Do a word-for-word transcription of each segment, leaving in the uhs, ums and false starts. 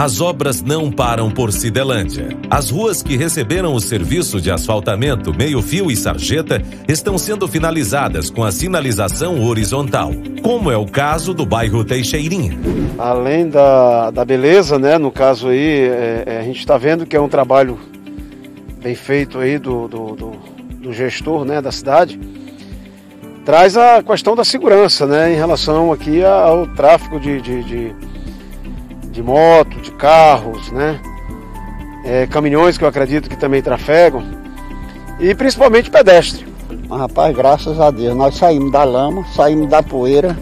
As obras não param por Cidelândia. As ruas que receberam o serviço de asfaltamento meio-fio e sarjeta estão sendo finalizadas com a sinalização horizontal, como é o caso do bairro Teixeirinha. Além da, da beleza, né, no caso aí, é, é, a gente está vendo que é um trabalho bem feito aí do, do, do, do gestor, né, da cidade. Traz a questão da segurança, né, em relação aqui ao tráfego de, de, de, de moto, de carros, né, é, caminhões que eu acredito que também trafegam, e principalmente pedestre. Mas, rapaz, graças a Deus, nós saímos da lama, saímos da poeira,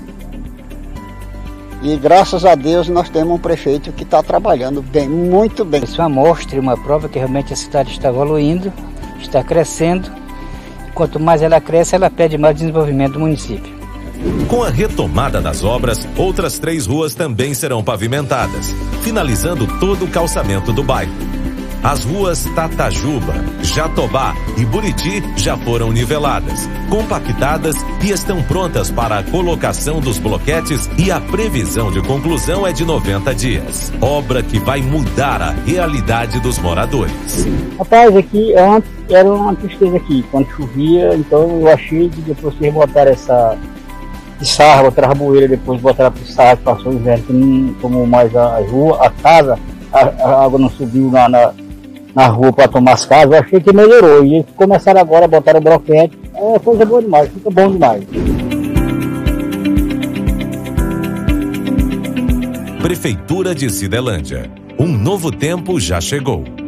e graças a Deus nós temos um prefeito que está trabalhando bem, muito bem. Isso é uma mostra e uma prova que realmente a cidade está evoluindo, está crescendo. Quanto mais ela cresce, ela pede mais desenvolvimento do município. Com a retomada das obras, outras três ruas também serão pavimentadas, finalizando todo o calçamento do bairro. As ruas Tatajuba, Jatobá e Buriti já foram niveladas, compactadas e estão prontas para a colocação dos bloquetes, e a previsão de conclusão é de noventa dias. Obra que vai mudar a realidade dos moradores. Rapaz, aqui antes era uma tristeza aqui, quando chovia, então eu achei que depois que botaram essa sarra, botaram a bueira, depois botaram a sarra, passou o inverno, que não tomou mais a rua, a casa, a, a água não subiu na... na na rua para tomar as casas, eu achei que melhorou, e eles começaram agora a botar o bloquete, é coisa boa demais, fica bom demais. Prefeitura de Cidelândia, um novo tempo já chegou.